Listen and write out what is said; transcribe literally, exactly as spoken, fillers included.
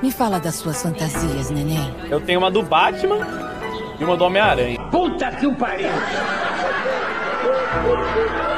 Me fala das suas fantasias, neném. Eu tenho uma do Batman e uma do Homem-Aranha. Puta que o pariu!